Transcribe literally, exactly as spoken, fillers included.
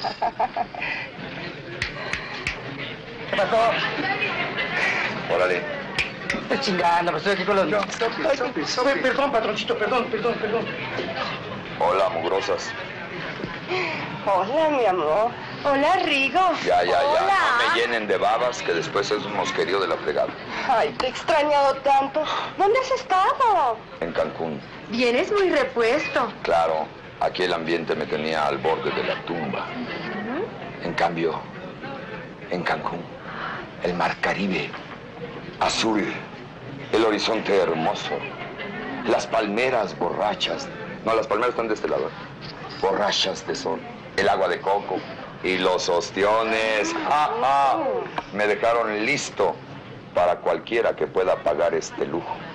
¿Qué pasó? Órale. Estoy chingando, pero estoy aquí con los... No, sopi, sopi, sopi. Perdón, patroncito, perdón, perdón, perdón. Hola, mugrosas. Hola, mi amor. Hola, Rigo. Ya, ya, Hola. ya. No me llenen de babas, que después es un mosquerío de la fregada. Ay, te he extrañado tanto. ¿Dónde has estado? En Cancún. Vienes muy repuesto. Claro, aquí el ambiente me tenía al borde de la tumba. En cambio, en Cancún, el mar Caribe, azul, el horizonte hermoso, las palmeras borrachas. No, las palmeras están de este lado. Borrachas de sol, el agua de coco y los ostiones. ¡Ah, ah! Me dejaron listo para cualquiera que pueda pagar este lujo.